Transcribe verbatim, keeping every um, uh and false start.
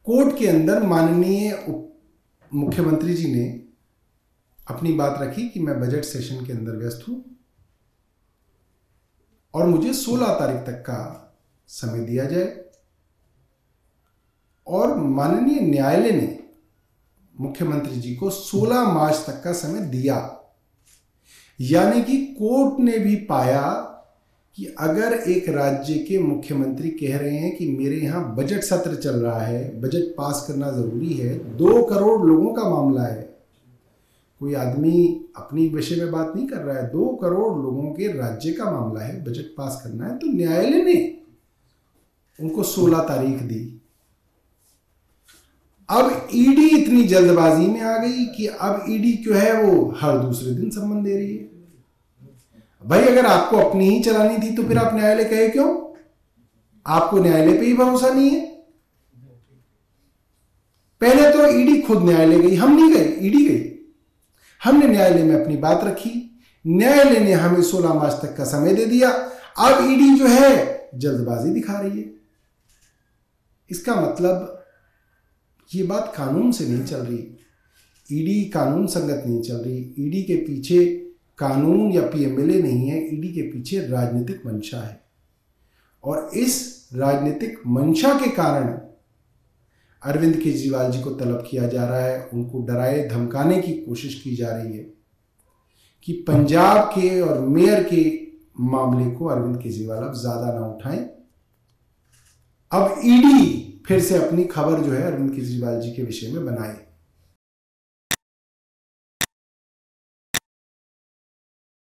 Court के अंदर माननीय मुख्यमंत्री जी ने अपनी बात रखी कि मैं बजट सेशन के अंदर व्यस्त हूं और मुझे सोलह तारीख तक का समय दिया जाए, और माननीय न्यायालय ने मुख्यमंत्री जी को सोलह मार्च तक का समय दिया। यानी कि कोर्ट ने भी पाया कि अगर एक राज्य के मुख्यमंत्री कह रहे हैं कि मेरे यहाँ बजट सत्र चल रहा है, बजट पास करना जरूरी है, दो करोड़ लोगों का मामला है, कोई आदमी अपनी विषय में बात नहीं कर रहा है, दो करोड़ लोगों के राज्य का मामला है, बजट पास करना है, तो न्यायालय ने उनको सोलह तारीख दी। अब ईडी इतनी जल्दबाजी में आ गई कि अब ईडी क्यों है वो हर दूसरे दिन सम्मन दे रही है। भाई अगर आपको अपनी ही चलानी थी तो फिर आप न्यायालय कहे क्यों? आपको न्यायालय पे ही भरोसा नहीं है। पहले तो ईडी खुद न्यायालय गई, हम नहीं गए, ईडी गई। हमने न्यायालय में अपनी बात रखी, न्यायालय ने हमें सोलह मार्च तक का समय दे दिया। अब ईडी जो है जल्दबाजी दिखा रही है। इसका मतलब ये बात कानून से नहीं चल रही, ईडी कानून संगत नहीं चल रही। ईडी के पीछे कानून या पीएमएलए नहीं है, ईडी के पीछे राजनीतिक मंशा है, और इस राजनीतिक मंशा के कारण अरविंद केजरीवाल जी को तलब किया जा रहा है, उनको डराए धमकाने की कोशिश की जा रही है कि पंजाब के और मेयर के मामले को अरविंद केजरीवाल अब ज्यादा ना उठाएं। अब ईडी फिर से अपनी खबर जो है अरविंद केजरीवाल जी के विषय में बनाए।